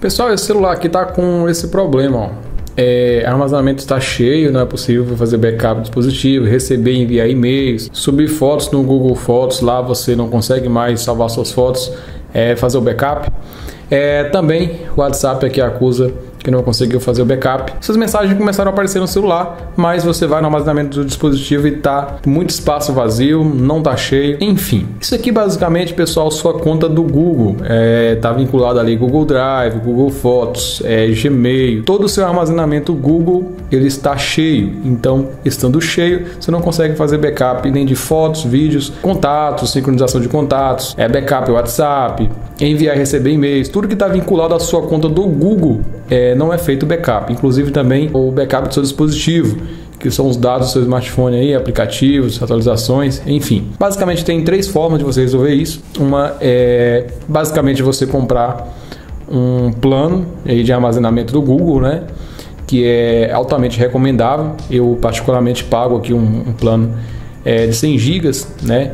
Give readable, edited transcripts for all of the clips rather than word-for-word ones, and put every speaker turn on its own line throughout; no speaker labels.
Pessoal, esse celular aqui tá com esse problema, ó. Armazenamento está cheio, não é possível fazer backup do dispositivo, receber e enviar e-mails, subir fotos no Google Fotos, lá você não consegue mais salvar suas fotos, fazer o backup. Também o WhatsApp aqui acusa que não conseguiu fazer o backup. Essas mensagens começaram a aparecer no celular, mas você vai no armazenamento do dispositivo e tá muito espaço vazio, não tá cheio, enfim. Isso aqui basicamente, pessoal, sua conta do Google, tá vinculado ali Google Drive, Google Fotos, Gmail, todo o seu armazenamento Google, ele está cheio. Então, estando cheio, você não consegue fazer backup nem de fotos, vídeos, contatos, sincronização de contatos, backup WhatsApp, enviar e receber e-mails, tudo que está vinculado à sua conta do Google, não é feito backup. Inclusive também o backup do seu dispositivo, que são os dados do seu smartphone aí, aplicativos, atualizações, enfim. Basicamente tem três formas de você resolver isso. Uma é basicamente você comprar um plano aí de armazenamento do Google, né? Que é altamente recomendável. Eu particularmente pago aqui um plano de 100 GB, né?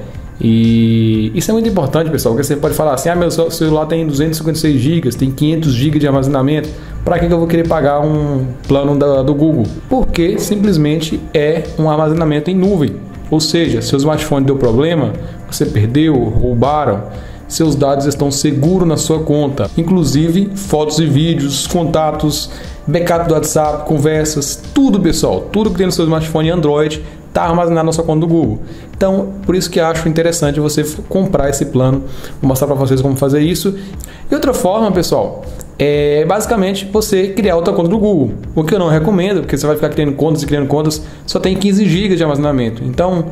E isso é muito importante, pessoal, porque você pode falar assim: meu celular tem 256 GB, tem 500 GB de armazenamento, para que eu vou querer pagar um plano do Google? Porque simplesmente é um armazenamento em nuvem, ou seja, seu smartphone deu problema, você perdeu, roubaram, seus dados estão seguros na sua conta, inclusive fotos e vídeos, contatos, backup do WhatsApp, conversas, tudo, pessoal, tudo que tem no seu smartphone Android está armazenado na sua conta do Google. Então, por isso que acho interessante você comprar esse plano. Vou mostrar para vocês como fazer isso. E outra forma, pessoal, é basicamente você criar outra conta do Google. O que eu não recomendo, porque você vai ficar criando contas, só tem 15 GB de armazenamento. Então,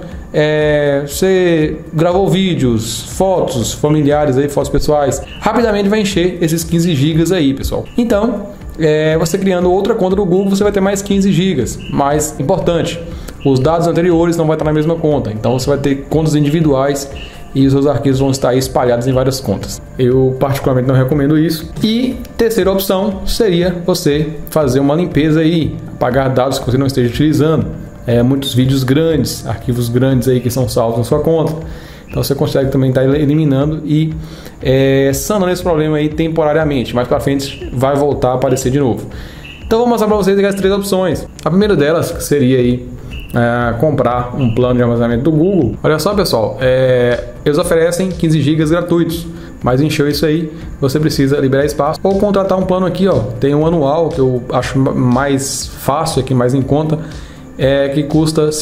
você gravou vídeos, fotos familiares, aí, fotos pessoais, rapidamente vai encher esses 15 GB aí, pessoal. Então, você criando outra conta do Google, você vai ter mais 15 GB. Mais importante, os dados anteriores não vão estar na mesma conta, então você vai ter contas individuais e os seus arquivos vão estar espalhados em várias contas. Eu particularmente não recomendo isso. E terceira opção seria você fazer uma limpeza aí, apagar dados que você não esteja utilizando, muitos vídeos grandes, arquivos grandes aí que são salvos na sua conta. Então você consegue também estar eliminando e sanando esse problema aí temporariamente. Mais para frente vai voltar a aparecer de novo. Então vou mostrar para vocês as três opções. A primeira delas seria aí comprar um plano de armazenamento do Google. Olha só, pessoal, eles oferecem 15 GB gratuitos, mas encheu isso aí, você precisa liberar espaço ou contratar um plano aqui, ó. Tem um anual que eu acho mais fácil aqui, mais em conta, que custa R$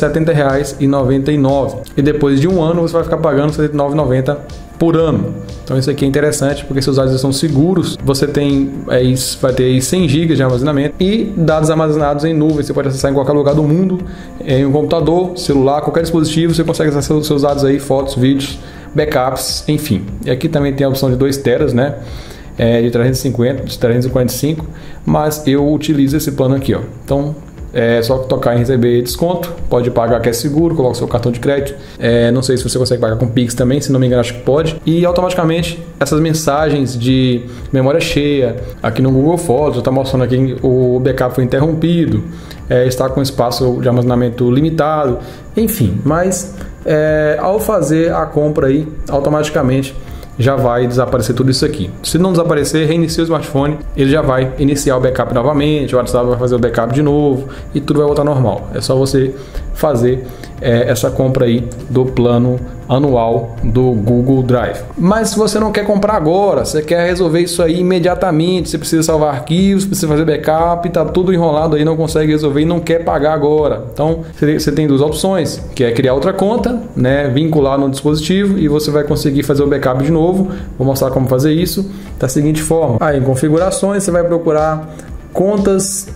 70,99 e depois de um ano você vai ficar pagando R$ 79,90 por ano. Então isso aqui é interessante porque seus dados são seguros. Você vai ter 100 GB de armazenamento e dados armazenados em nuvem. Você pode acessar em qualquer lugar do mundo, em um computador, celular, qualquer dispositivo. Você consegue acessar os seus dados aí, fotos, vídeos, backups, enfim. E aqui também tem a opção de 2 TB, né? De 350, de 345, mas eu utilizo esse plano aqui, ó. Então é só tocar em receber desconto, pode pagar que é seguro, coloca o seu cartão de crédito, não sei se você consegue pagar com Pix também, se não me engano acho que pode, e automaticamente essas mensagens de memória cheia, aqui no Google Fotos, está mostrando aqui o backup foi interrompido, está com espaço de armazenamento limitado, enfim, mas ao fazer a compra aí, automaticamente já vai desaparecer tudo isso aqui. Se não desaparecer, reinicia o smartphone, ele já vai iniciar o backup novamente, o WhatsApp vai fazer o backup de novo e tudo vai voltar normal. É só você fazer essa compra aí do plano anual do Google Drive. Mas se você não quer comprar agora, você quer resolver isso aí imediatamente, você precisa salvar arquivos, precisa fazer backup, tá tudo enrolado aí, não consegue resolver e não quer pagar agora. Então você tem duas opções, que é criar outra conta, né, vincular no dispositivo e você vai conseguir fazer o backup de novo. Vou mostrar como fazer isso da seguinte forma. Aí em configurações você vai procurar contas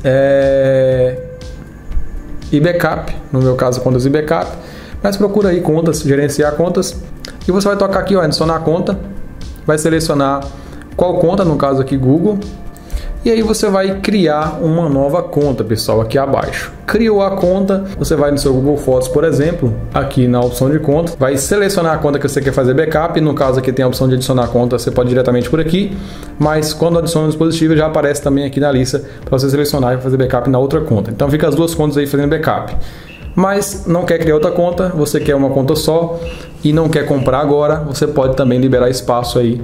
e backup, no meu caso contas e backup, mas procura aí contas, gerenciar contas, e você vai tocar aqui, ó, adicionar conta, vai selecionar qual conta, no caso aqui Google, e aí você vai criar uma nova conta, pessoal, aqui abaixo. Criou a conta, você vai no seu Google Fotos, por exemplo, aqui na opção de conta, vai selecionar a conta que você quer fazer backup, no caso aqui tem a opção de adicionar conta, você pode ir diretamente por aqui, mas quando adiciona o dispositivo já aparece também aqui na lista para você selecionar e fazer backup na outra conta. Então fica as duas contas aí fazendo backup. Mas não quer criar outra conta, você quer uma conta só, e não quer comprar agora, você pode também liberar espaço aí,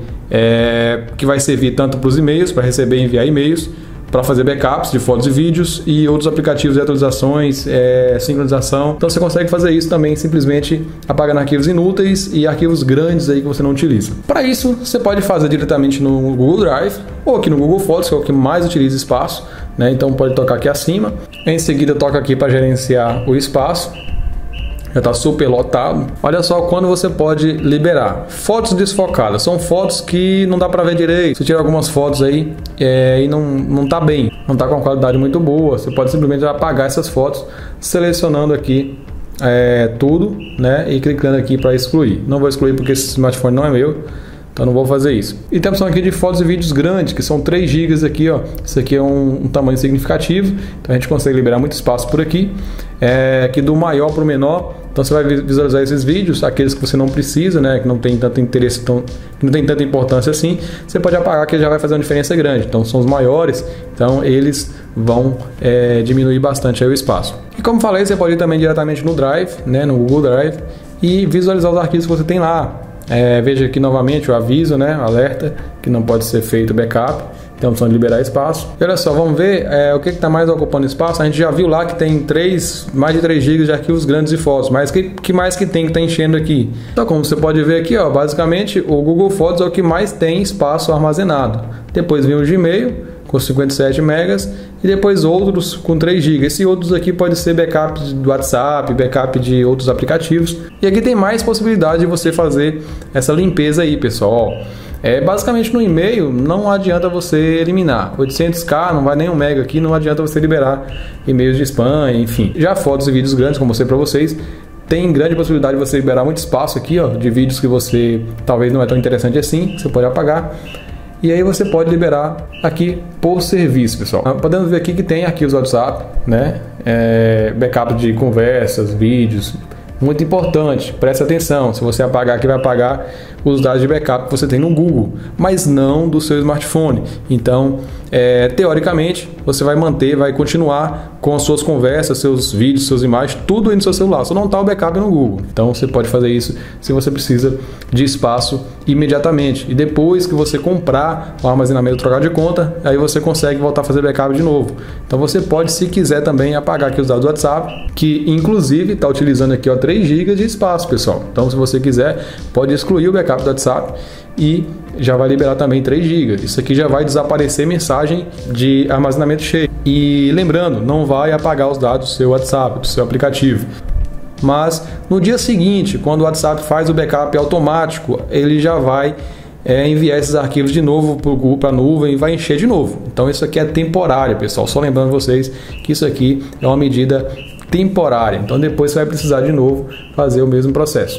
que vai servir tanto para os e-mails, para receber e enviar e-mails, para fazer backups de fotos e vídeos e outros aplicativos de atualizações, sincronização. Então você consegue fazer isso também simplesmente apagando arquivos inúteis e arquivos grandes aí que você não utiliza. Para isso, você pode fazer diretamente no Google Drive ou aqui no Google Fotos, que é o que mais utiliza espaço, né? Então pode tocar aqui acima. Em seguida toca aqui para gerenciar o espaço. Já está super lotado. Olha só quando você pode liberar. Fotos desfocadas. São fotos que não dá para ver direito. Você tira algumas fotos aí e não está bem. Não está com uma qualidade muito boa. Você pode simplesmente apagar essas fotos, selecionando aqui tudo, né? E clicando aqui para excluir. Não vou excluir porque esse smartphone não é meu. Então não vou fazer isso. E temos aqui de fotos e vídeos grandes, que são 3 GB aqui, ó. Isso aqui é um tamanho significativo. Então a gente consegue liberar muito espaço por aqui. Aqui do maior para o menor. Então você vai visualizar esses vídeos, aqueles que você não precisa, né, que não tem tanto interesse, que não tem tanta importância assim, você pode apagar, que já vai fazer uma diferença grande. Então são os maiores, então eles vão diminuir bastante aí o espaço. E como falei, você pode ir também diretamente no Drive, né, no Google Drive, e visualizar os arquivos que você tem lá. Veja aqui novamente o aviso, né, o alerta, que não pode ser feito backup. Tem a opção de liberar espaço. E olha só, vamos ver o que está mais ocupando espaço. A gente já viu lá que tem mais de 3 GB de arquivos grandes e fotos. Mas que mais que tem que está enchendo aqui? Então, como você pode ver aqui, ó, basicamente o Google Fotos é o que mais tem espaço armazenado. Depois vem o Gmail com 57 megas e depois outros com 3 GB. Esses outros aqui pode ser backup do WhatsApp, backup de outros aplicativos. E aqui tem mais possibilidade de você fazer essa limpeza aí, pessoal. Basicamente no e-mail não adianta você eliminar 800k, não vai nem 1 mega aqui, não adianta você liberar e-mails de spam, enfim. Já fotos e vídeos grandes, como eu mostrei para vocês, tem grande possibilidade de você liberar muito espaço aqui, ó, de vídeos que você talvez não é tão interessante assim, você pode apagar. E aí você pode liberar aqui por serviço, pessoal. Podemos ver aqui que tem arquivos WhatsApp, né? Backup de conversas, vídeos. Muito importante, preste atenção, se você apagar aqui vai apagar os dados de backup que você tem no Google, mas não do seu smartphone. Então, teoricamente, você vai continuar com as suas conversas, seus vídeos, suas imagens, tudo aí no seu celular, só não está o backup no Google. Então, você pode fazer isso se você precisa de espaço imediatamente. E depois que você comprar o armazenamento trocado de conta, aí você consegue voltar a fazer backup de novo. Então, você pode, se quiser, também apagar aqui os dados do WhatsApp, que inclusive está utilizando aqui, ó, 3 GB de espaço, pessoal. Então, se você quiser, pode excluir o backup do WhatsApp e já vai liberar também 3 GB. Isso aqui já vai desaparecer mensagem de armazenamento cheio. E lembrando, não vai apagar os dados do seu WhatsApp, do seu aplicativo. Mas no dia seguinte, quando o WhatsApp faz o backup automático, ele já vai enviar esses arquivos de novo para a nuvem e vai encher de novo. Então isso aqui é temporário, pessoal. Só lembrando vocês que isso aqui é uma medida temporária. Então depois você vai precisar de novo fazer o mesmo processo.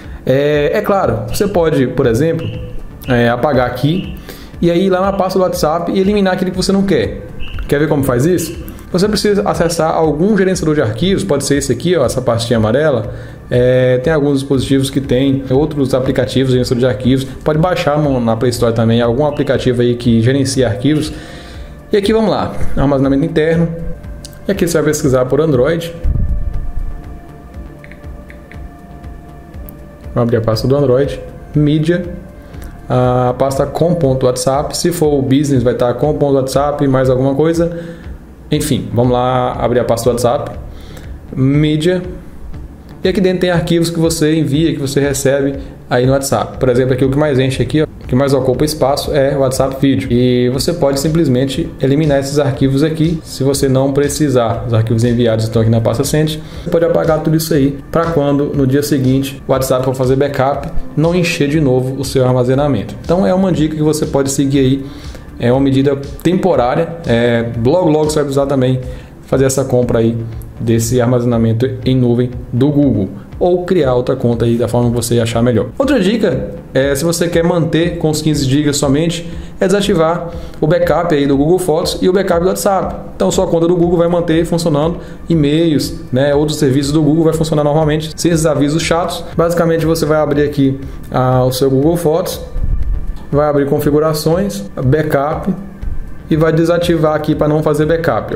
Claro, você pode, por exemplo, apagar aqui e aí ir lá na pasta do WhatsApp e eliminar aquilo que você não quer. Quer ver como faz isso? Você precisa acessar algum gerenciador de arquivos, pode ser esse aqui, ó, essa pastinha amarela. Tem alguns dispositivos que tem outros aplicativos de gerenciador de arquivos. Pode baixar na Play Store também algum aplicativo aí que gerencia arquivos. E aqui vamos lá, armazenamento interno. E aqui você vai pesquisar por Android. Vou abrir a pasta do Android, mídia, a pasta com.whatsapp. Se for o business, vai estar com.whatsapp, mais alguma coisa. Enfim, vamos lá abrir a pasta do WhatsApp, mídia. E aqui dentro tem arquivos que você envia, que você recebe aí no WhatsApp. Por exemplo, aqui o que mais enche aqui, ó, o que mais ocupa espaço é o WhatsApp Vídeo. E você pode simplesmente eliminar esses arquivos aqui, se você não precisar. Os arquivos enviados estão aqui na pasta Send. Você pode apagar tudo isso aí, para quando no dia seguinte o WhatsApp for fazer backup, não encher de novo o seu armazenamento. Então é uma dica que você pode seguir aí. É uma medida temporária. Logo você vai precisar também fazer essa compra aí desse armazenamento em nuvem do Google, ou criar outra conta aí da forma que você achar melhor. Outra dica se você quer manter com os 15 GB somente, é desativar o backup aí do Google Fotos e o backup do WhatsApp. Então sua conta do Google vai manter funcionando, e-mails, né, outros serviços do Google vai funcionar normalmente, sem esses avisos chatos. Basicamente você vai abrir aqui o seu Google Fotos, vai abrir configurações, backup e vai desativar aqui para não fazer backup, ó.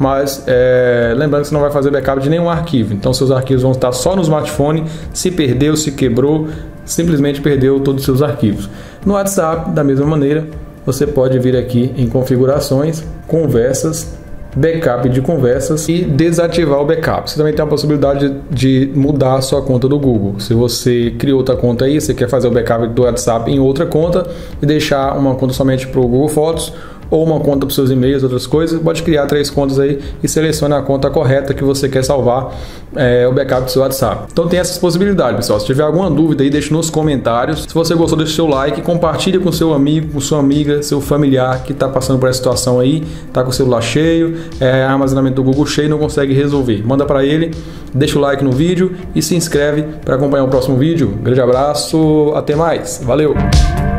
mas lembrando que você não vai fazer backup de nenhum arquivo, então seus arquivos vão estar só no smartphone. Se perdeu, se quebrou, simplesmente perdeu todos os seus arquivos. No WhatsApp, da mesma maneira, você pode vir aqui em configurações, conversas, backup de conversas e desativar o backup. Você também tem a possibilidade de mudar a sua conta do Google. Se você criou outra conta aí, você quer fazer o backup do WhatsApp em outra conta e deixar uma conta somente para o Google Fotos ou uma conta para os seus e-mails, outras coisas, pode criar 3 contas aí e selecione a conta correta que você quer salvar o backup do seu WhatsApp. Então tem essas possibilidades, pessoal. Se tiver alguma dúvida aí, deixe nos comentários. Se você gostou, deixe seu like, compartilhe com seu amigo, com sua amiga, seu familiar que está passando por essa situação aí, está com o celular cheio, armazenamento do Google cheio e não consegue resolver. Manda para ele, deixa o like no vídeo e se inscreve para acompanhar o próximo vídeo. Grande abraço, até mais, valeu!